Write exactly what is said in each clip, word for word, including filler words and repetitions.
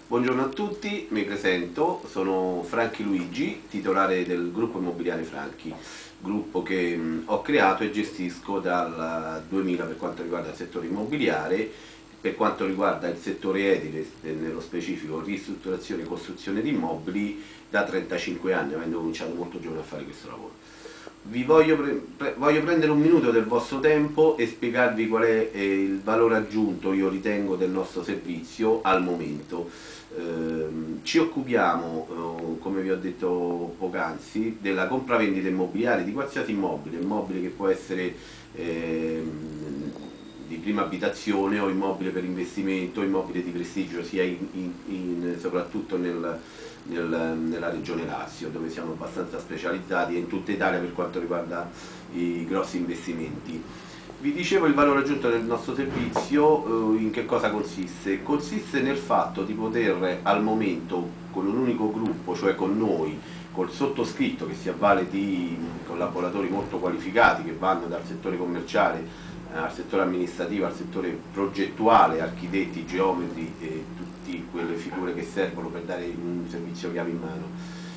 Buongiorno a tutti, mi presento, sono Franchi Luigi, titolare del gruppo immobiliare Franchi, gruppo che mh, ho creato e gestisco dal duemila per quanto riguarda il settore immobiliare, per quanto riguarda il settore edile, nello specifico ristrutturazione e costruzione di immobili, da trentacinque anni, avendo cominciato molto giovane a fare questo lavoro. Vi voglio, pre pre voglio prendere un minuto del vostro tempo e spiegarvi qual è eh, il valore aggiunto, io ritengo, del nostro servizio al momento. Eh, ci occupiamo, eh, come vi ho detto poc'anzi, della compravendita immobiliare di qualsiasi immobile, immobile che può essere eh, di prima abitazione o immobile per investimento, immobile di prestigio, sia in, in, in, soprattutto nel, nel, nella regione Lazio, dove siamo abbastanza specializzati, e in tutta Italia per quanto riguarda i grossi investimenti. Vi dicevo, il valore aggiunto del nostro servizio, eh, in che cosa consiste? Consiste nel fatto di poter al momento, con un unico gruppo, cioè con noi, col sottoscritto che si avvale di collaboratori molto qualificati che vanno dal settore commerciale al settore amministrativo, al settore progettuale, architetti, geometri e tutte quelle figure che servono per dare un servizio chiave in mano.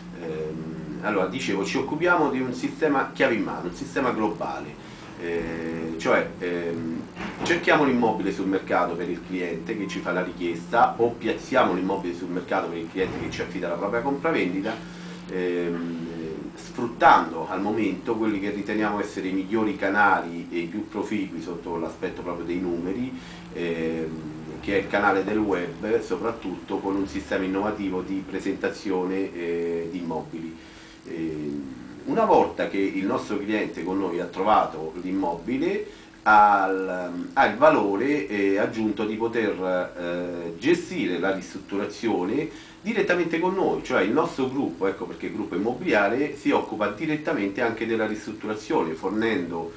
Ehm, allora, dicevo, ci occupiamo di un sistema chiave in mano, un sistema globale, eh, cioè ehm, cerchiamo l'immobile sul mercato per il cliente che ci fa la richiesta, o piazziamo l'immobile sul mercato per il cliente che ci affida la propria compravendita, ehm, sfruttando al momento quelli che riteniamo essere i migliori canali e i più proficui sotto l'aspetto proprio dei numeri, ehm, che è il canale del web, soprattutto con un sistema innovativo di presentazione eh, di immobili. Eh, una volta che il nostro cliente con noi ha trovato l'immobile, ha il, ha il valore eh, aggiunto di poter eh, gestire la ristrutturazione direttamente con noi, cioè il nostro gruppo, ecco perché il gruppo immobiliare si occupa direttamente anche della ristrutturazione, fornendo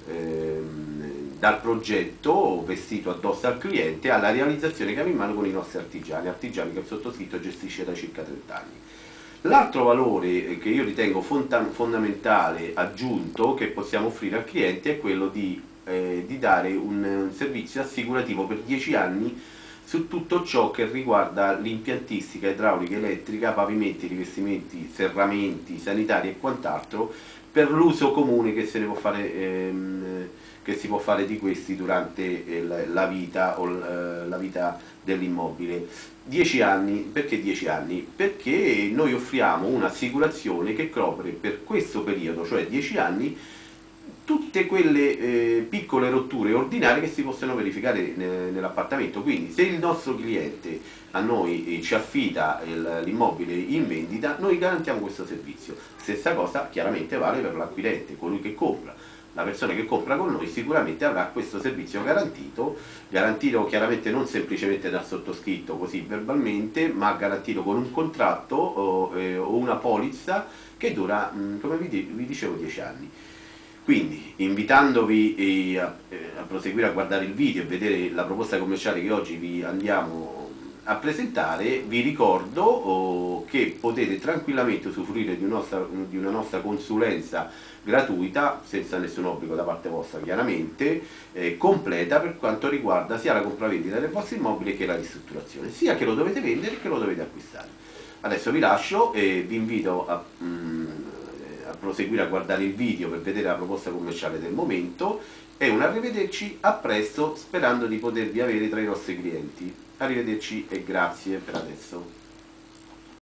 ehm, dal progetto vestito addosso al cliente alla realizzazione che abbiamo in mano con i nostri artigiani, artigiani che il sottoscritto gestisce da circa trenta anni. L'altro valore che io ritengo fonda fondamentale aggiunto che possiamo offrire al cliente è quello di, eh, di dare un, un servizio assicurativo per dieci anni su tutto ciò che riguarda l'impiantistica idraulica, elettrica, pavimenti, rivestimenti, serramenti, sanitari e quant'altro, per l'uso comune che, se ne può fare, ehm, che si può fare di questi durante eh, la vita o eh, la vita dell'immobile. dieci anni, perché dieci anni? Perché noi offriamo un'assicurazione che copre per questo periodo, cioè dieci anni, tutte quelle eh, piccole rotture ordinarie che si possono verificare nell'appartamento. Quindi se il nostro cliente a noi eh, ci affida l'immobile in vendita, noi garantiamo questo servizio. Stessa cosa chiaramente vale per l'acquirente, colui che compra. La persona che compra con noi sicuramente avrà questo servizio garantito, garantito chiaramente non semplicemente dal sottoscritto così verbalmente, ma garantito con un contratto o, eh, o una polizza che dura, mh, come vi, vi dicevo, dieci anni. Quindi, invitandovi eh, a, eh, a proseguire a guardare il video e vedere la proposta commerciale che oggi vi andiamo a presentare, vi ricordo oh, che potete tranquillamente usufruire di, un nostra, di una nostra consulenza gratuita, senza nessun obbligo da parte vostra chiaramente, eh, completa per quanto riguarda sia la compravendita del vostro immobile che la ristrutturazione, sia che lo dovete vendere che lo dovete acquistare. Adesso vi lascio e vi invito a... Mm, a proseguire a guardare il video per vedere la proposta commerciale del momento e un arrivederci, a presto, sperando di potervi avere tra i nostri clienti. Arrivederci e grazie per adesso.